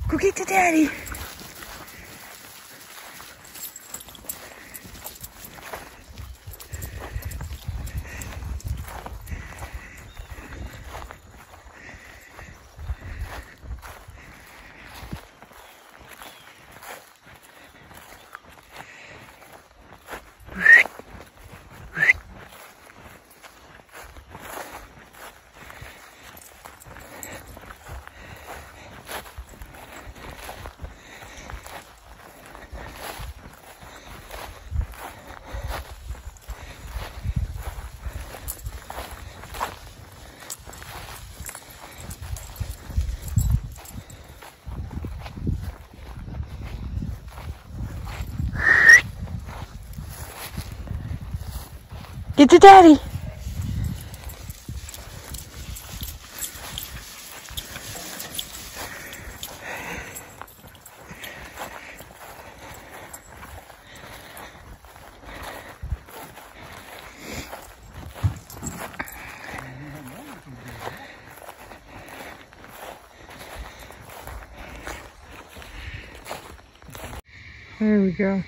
Go get to Daddy. Get to Daddy. There we go.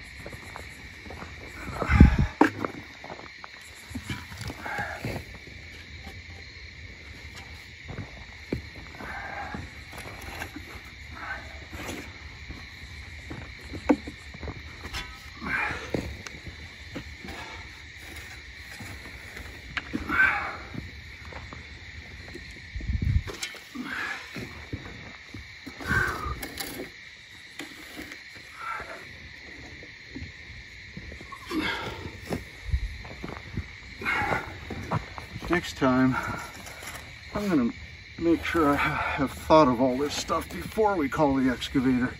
Next time, I'm gonna make sure I have thought of all this stuff before we call the excavator.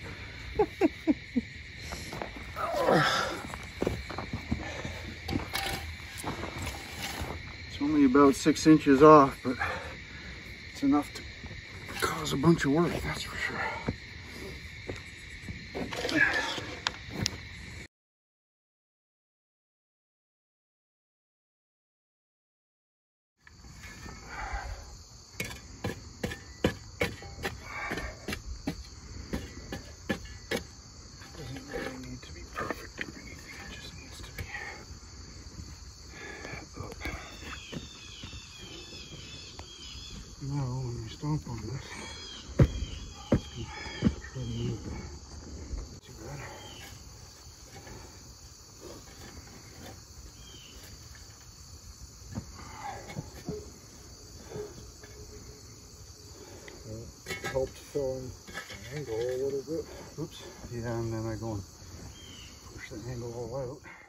It's only about 6 inches off, but it's enough to cause a bunch of work, that's for sure. Now, when you stomp on this, it's going to try to move it. Not too bad. Well, it helped fill in the angle a little bit. Oops. Yeah, and then I go and push the angle all out.